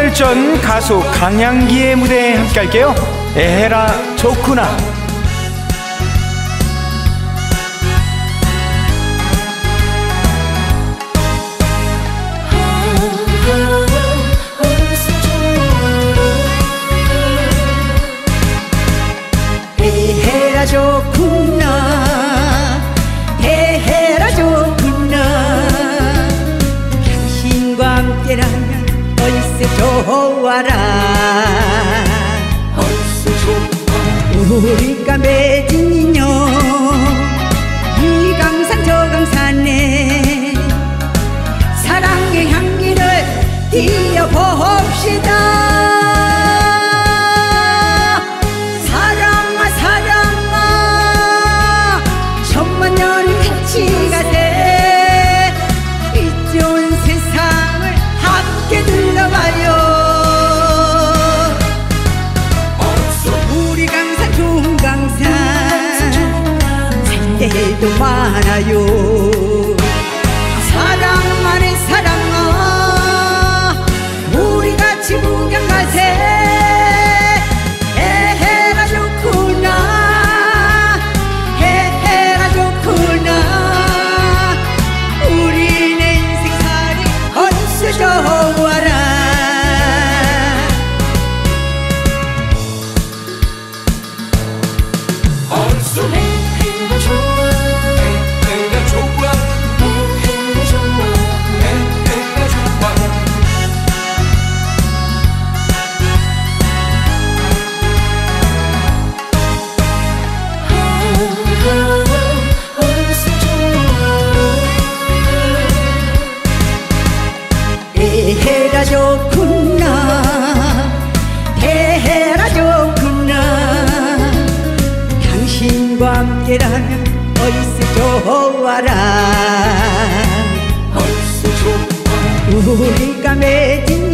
부활전 가수 강양기의 무대에 함께 할게요. 에헤라 좋구나. 에헤라 좋구나, 에헤라 좋구나. 당신과 함께라면 얼쑤 좋아라. 우리가 맺은 인연 이 강산 저 강산에 사랑의 향기를 띄어봅시다. 사랑아 사랑아 천만 년을 같이 가세. 이 좋은 세상을 함께 둘러봐요. 우리 강산 좋은 강산 살 때도 많아요. 사랑만의 사랑아 우리 같이 구경 가세. 에헤라 좋구나, 에헤라 좋구나. 우리 내 인생살이 얼쑤 좋아라. 에헤라 좋아, 에헤라 좋아, 에헤라 좋아, 에헤라 좋아. 얼쑤 좋아. 에헤라 좋구나, 에헤라 좋구나. 당신과 함께라면 얼쑤 좋아라. 얼쑤 좋아. 우리가 맺은